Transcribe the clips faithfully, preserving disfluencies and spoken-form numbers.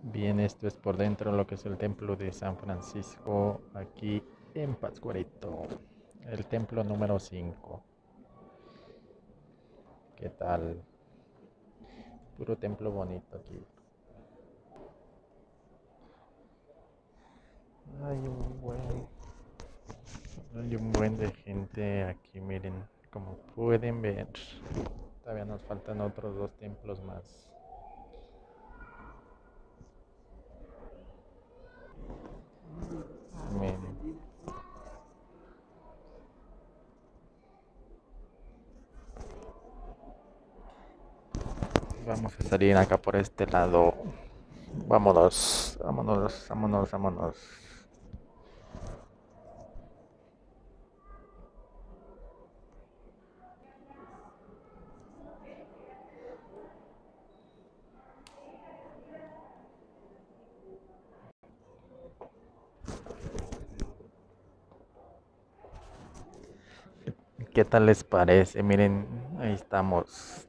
Bien, esto es por dentro lo que es el templo de San Francisco aquí en Pátzcuaro, el templo número cinco. ¿Qué tal? Puro templo bonito aquí. Hay un buen, hay un buen de gente aquí, miren, como pueden ver. Todavía nos faltan otros dos templos más. Miren, vamos a salir acá por este lado. Vámonos, vámonos, vámonos, vámonos. ¿Qué tal les parece? Miren, ahí estamos.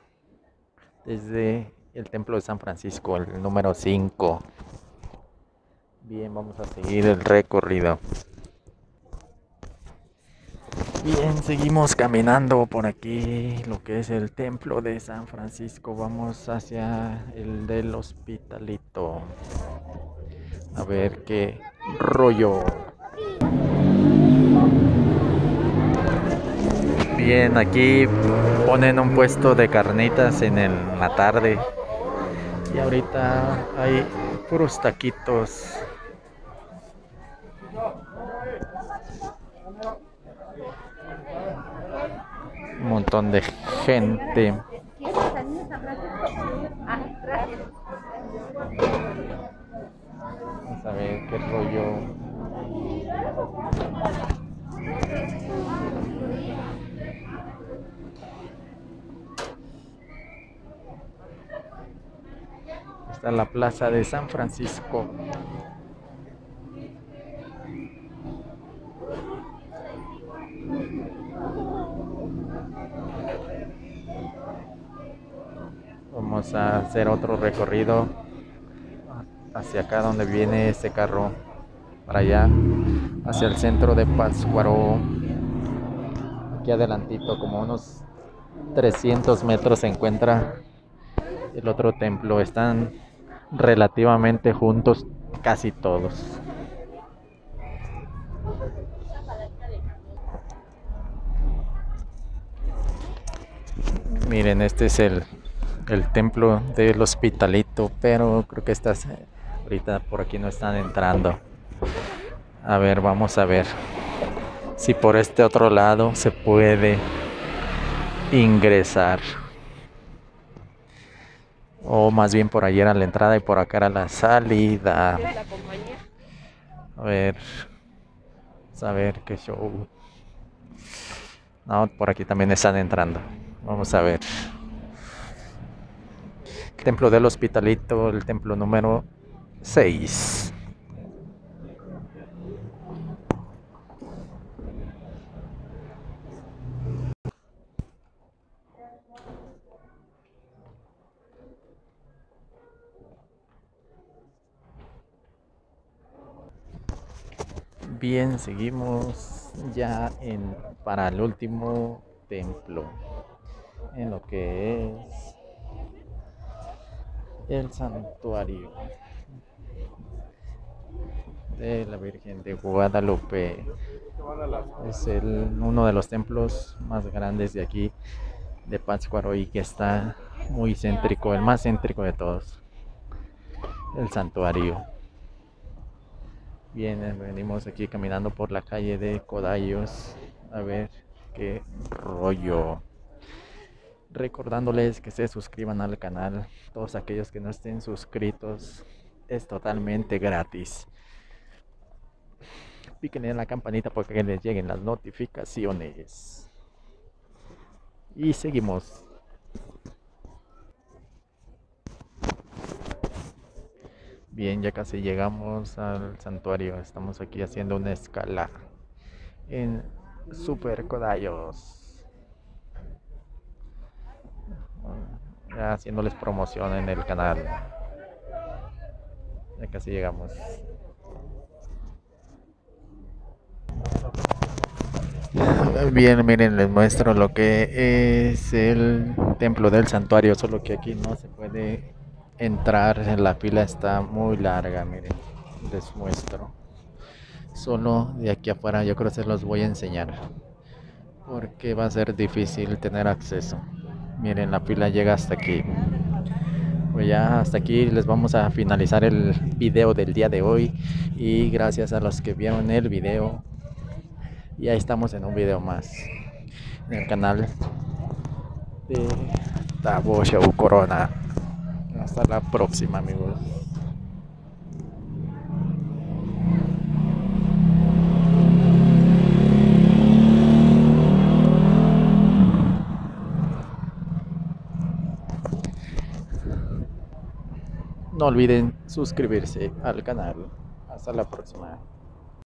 Desde el templo de San Francisco, el número cinco. Bien, vamos a seguir el recorrido. Bien, seguimos caminando por aquí, lo que es el templo de San Francisco. Vamos hacia el del Hospitalito. A ver qué rollo. Bien, aquí ponen un puesto de carnitas en el- la tarde. Y ahorita hay puros taquitos. Un montón de gente. Vamos a ver qué rollo. Está la plaza de San Francisco. Vamos a hacer otro recorrido hacia acá donde viene este carro. Para allá, hacia el centro de Pátzcuaro. Aquí adelantito, como unos trescientos metros, se encuentra el otro templo. Están relativamente juntos casi todos. Miren, este es el, el templo del Hospitalito, pero creo que estas ahorita por aquí no están entrando. A ver, vamos a ver si por este otro lado se puede ingresar. O más bien por allí era la entrada y por acá era la salida. A ver, vamos a ver qué show. No, por aquí también están entrando. Vamos a ver. El templo del Hospitalito, el templo número seis. Bien, seguimos ya en para el último templo, en lo que es el santuario de la Virgen de Guadalupe. Es el, uno de los templos más grandes de aquí, de Pátzcuaro, y que está muy céntrico, el más céntrico de todos, el santuario. Bien, venimos aquí caminando por la calle de Codallos a ver qué rollo. Recordándoles que se suscriban al canal, todos aquellos que no estén suscritos, es totalmente gratis. Piquen en la campanita para que les lleguen las notificaciones. Y seguimos. Bien, ya casi llegamos al santuario. Estamos aquí haciendo una escala en Super Codallos. Ya haciéndoles promoción en el canal. Ya casi llegamos. Bien, miren, les muestro lo que es el templo del santuario, solo que aquí no se puede entrar, la fila está muy larga, miren, les muestro. Solo de aquí afuera yo creo que se los voy a enseñar, porque va a ser difícil tener acceso. Miren, la fila llega hasta aquí. Pues ya hasta aquí les vamos a finalizar el video del día de hoy y gracias a los que vieron el video. Y ahí estamos en un video más en el canal de Tabo Show Corona. Hasta la próxima, amigos. No olviden suscribirse al canal. Hasta la próxima.